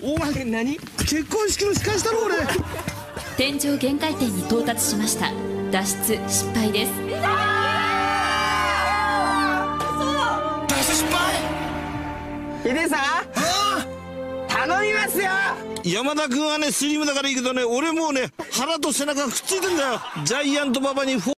お前何結婚式の司会したの俺。 天井限界点に到達しました。脱出失敗です。 失敗。 ヒデさん頼みますよ。 山田君はねスリムだからいいけどね、俺もうね腹と背中くっついてんだよ。ジャイアント馬場に